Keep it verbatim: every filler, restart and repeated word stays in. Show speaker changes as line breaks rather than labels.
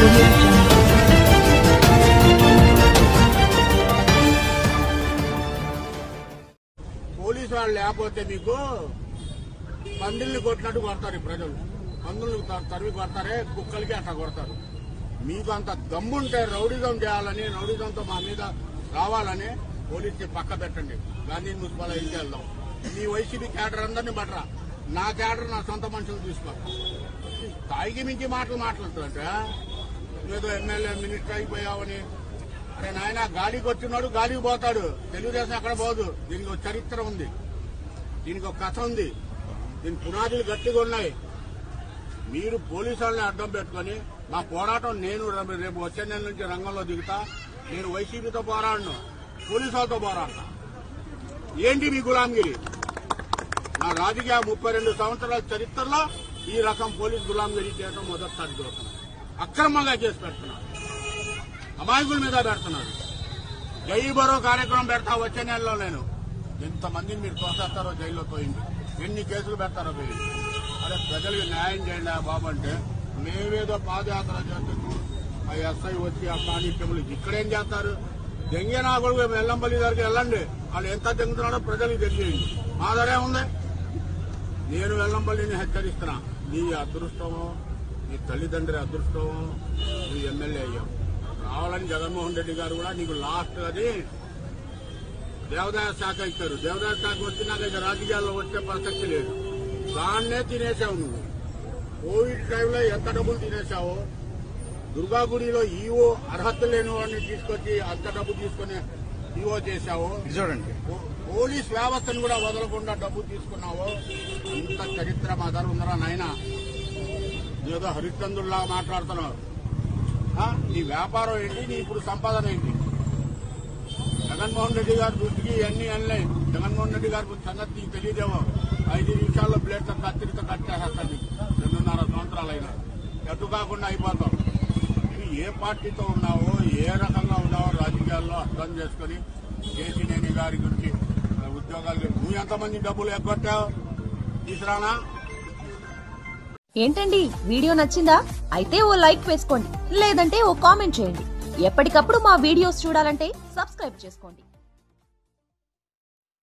audio jungle.
Police వాళ్ళు లేకపోతే మీకు పందుల్ని కొట్టినట్టు కొడతారు ప్రజలు. పందుల్ని తరివి కొడతారే, కుక్కలకి అట్లా కొడతారు. మీకు అంత దమ్ముంటే రౌడిజం చేయాలని, రౌడిజంతో మా మీద రావాలని పోలీసుని పక్క పెట్టండి. గాంధీ మున్సిపల్ ఇంటికి వెళ్దాం. మీ వైసీపీ క్యాడర్ అందరినీ బట్రా, నా క్యాడర్ నా సొంత మనుషులు తీసుకో. తాయికి మించి మాటలు మాట్లాడుతుంటే ఏదో ఎమ్మెల్యే మినిస్టర్ అయిపోయావని. అరే నాయన, గాలికి వచ్చినాడు గాలికి పోతాడు. తెలుగుదేశం ఎక్కడ పోదు. దీనికి ఒక చరిత్ర ఉంది, దీనికి ఒక కథ ఉంది, దీని పునాదులు గట్టిగా ఉన్నాయి. మీరు పోలీసు వాళ్ళని అడ్డం పెట్టుకుని మా పోరాటం, నేను రేపు వచ్చే నెల నుంచి రంగంలో దిగుతా. నేను వైసీపీతో పోరాడను, పోలీసు వాళ్ళతో పోరాడతా. ఏంటి మీ గులాంగిరి? నా రాజకీయ ముప్పై రెండు సంవత్సరాల చరిత్రలో ఈ రకం పోలీసు గులాంగిరి చేయడం మొదటిసారి చూస్తున్నాను. అక్రమంగా చేసి పెడుతున్నారు, అమాయకుల మీద పెడుతున్నారు. జై బరో కార్యక్రమం పెడతా వచ్చే నెలలో. నేను ఎంతమందిని మీరు తోసేస్తారో జైల్లో పోయింది, ఎన్ని కేసులు పెడతారో పోయింది. అదే ప్రజలకు న్యాయం చేయండి బాబు అంటే మేమేదో పాదయాత్ర చేస్తూ ఆ ఎస్ఐ వచ్చి ఆ కానిస్టేబుల్ ఇక్కడేం చేస్తారు? దెంగే నా కొడుకు వెల్లంపల్లి దగ్గరికి వెళ్ళండి, వాళ్ళు ఎంత దెంగుతున్నాడో ప్రజలకు తెలియజేయండి. మా ధరే ఉంది. నేను వెల్లంపల్లిని హెచ్చరిస్తున్నా, నీ అదృష్టమో నీ తల్లిదండ్రి అదృష్టమో నీ ఎమ్మెల్యే అయ్యావు. కావాలని జగన్మోహన్ రెడ్డి గారు కూడా నీకు లాస్ట్ అది దేవాదాయ శాఖ ఇచ్చారు. దేవాదాయ శాఖ వచ్చినాక ఇక రాజకీయాల్లో వచ్చే ప్రసక్తి లేదు. దాన్నే తినేశావు నువ్వు. కోవిడ్ టైంలో ఎంత డబ్బులు తినేశావో, దుర్గాగుడిలో ఈవో అర్హత లేని వాడిని తీసుకొచ్చి అంత డబ్బు తీసుకుని ఈవో చేశావు. చూడండి, పోలీస్ వ్యవస్థను కూడా వదలకుండా డబ్బు తీసుకున్నావు. అంత చరిత్ర మా దగ్గర ఉందరా నాయన. ఏదో హరిశ్చంద్రుల్లా మాట్లాడుతున్నావు. నీ వ్యాపారం ఏంటి, నీ ఇప్పుడు సంపాదన ఏంటి? జగన్మోహన్ రెడ్డి గారి దృష్టికి ఇవన్నీ అన్నీ. జగన్మోహన్ రెడ్డి గారికి సంగతి నీకు తెలియదేమో. ఐదు నిమిషాల్లో ప్లేట్ల కత్తిరితో కట్టేస్తాను. నీకు రెండున్నర సంవత్సరాలైనా ఎటు కాకుండా అయిపోతావు. నువ్వు ఏ పార్టీతో ఉన్నావో, ఏ రకంగా ఉన్నావో రాజకీయాల్లో అర్థం చేసుకుని కేసీనేని గారి గురించి ఉద్యోగాలు నువ్వు ఎంతమంది డబ్బులు ఎగ్గొట్టావు తీసురానా?
ఏంటండి, వీడియో నచ్చిందా? అయితే ఓ లైక్ వేసుకోండి, లేదంటే ఓ కామెంట్ చేయండి. ఎప్పటికప్పుడు మా వీడియోస్ చూడాలంటే సబ్స్క్రైబ్ చేసుకోండి.